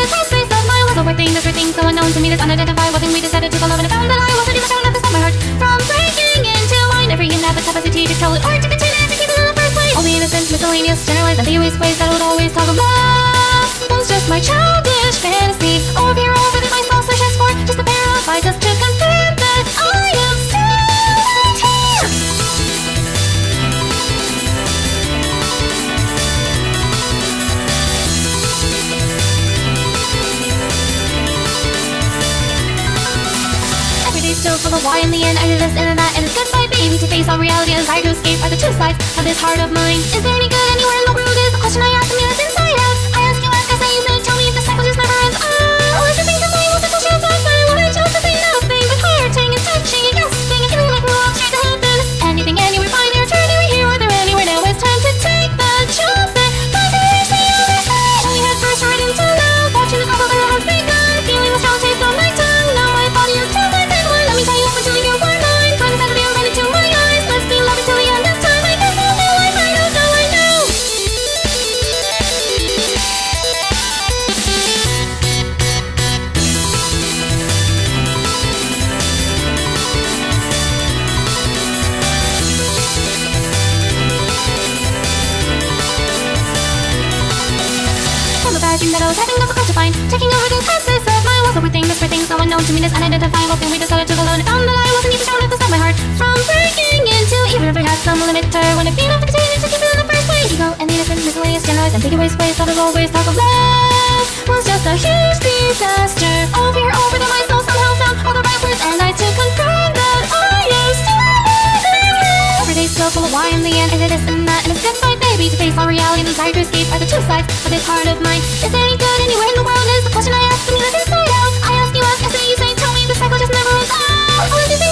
time space of my world. Overthink this thing so unknown to me, this unidentifiable thing we decided to call love, and I found that I wasn't even strong enough to stop my heart from breaking into wine. Never even have the capacity to control it or to contain it, to keep it in the first place. All the innocent, miscellaneous, generalized, ambiguous ways that would always talk of love was just my childish fantasy. Over here, over that my soul searches for just a pair of eyes, just to confirm that I am still here. Every day's still full of why in the end I did this and that, and it's goodbye baby. To face all reality and desire to escape are the two sides of this heart of mine. Is there any good anywhere in the world is the question I ask me that's inside out. I ask you, I say you, say tell me if the cycle just never ends. Oh, if you think that mine was a question of life, I wanted just to say nothing but hurting and touching and gasping and feeling like we're all straight to heaven. Anything, anywhere, fine, here, turn, anywhere, here, or there, anywhere. Now it's time to take the jump and find the other side. And we head first right into love, watching the couple that has begun, feeling the strong taste on my tongue. Now my body is too like that one. Let me tell you open till you are mine. Find the side of the right into my eyes. Let's be lovers till the end of time. I guess I'll know, I don't know, I know. From the bad dream that I was having, difficult to find, taking over the process of my walls. Overthink this thing so unknown to me, this unidentifiable thing we decided to go alone. I found that I wasn't even strong enough to stop my heart from breaking into, even if it had some limiter. When it being enough to contain it, to keep it in the first place. Ego and the innocent, miscellaneous, generalized, ambiguous ways that would always talk of love was just a huge disaster. Over here, over that my soul somehow found all the right words, and I to confirm that I am still here. Every day's still full of why in the end, and it is and that, and it's goodbye baby. To face all reality and desire to escape are the two sides of this heart of mine. Is there any good anywhere in the world is the question I ask me that's inside out. I ask you, I say you, say tell me the cycle just never ends. Oh,